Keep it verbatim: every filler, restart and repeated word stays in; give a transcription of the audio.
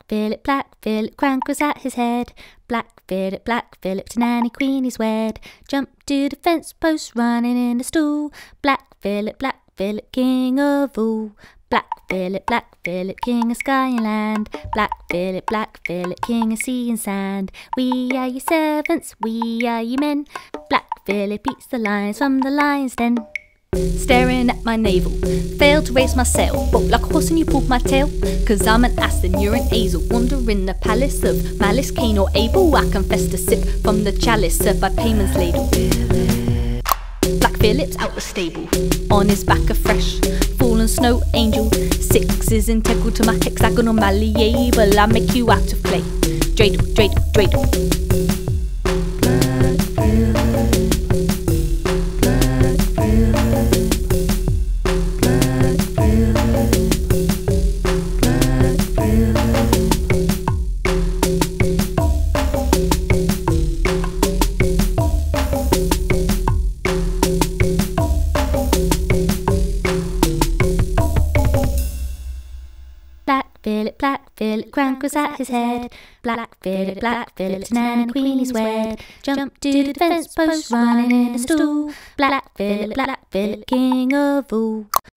Philip, Black Philip, crank was at his head. Black Philip, Black Philip, to Nanny Queenie's wed. Jump to the fence post, running in the stool. Black Philip, Black Philip, king of all. Black Philip, Black Philip, king of sky and land. Black Philip, Black Philip, king of sea and sand. We are your servants, we are your men. Black Philip eats the lions from the lion's den. Staring at my navel, failed to raise my sail. But like a horse and you pulled my tail. Cause I'm an ass and you're an hazel. Wandering the palace of malice, Cain or Abel. I confess to sip from the chalice served by Paimon's ladle. Black Philip's out the stable, on his back a fresh fallen snow angel. Six is integral to my hexagonal malleable. I make you out of clay. Dreidel, dreidel, dreidel. Black Philip, Black Philip, crank was at his head. Black Philip, Black Philip, to Nanny Queenie's wed. Jump to the fence post, running in the stool. Black Philip, Black Philip, king of all.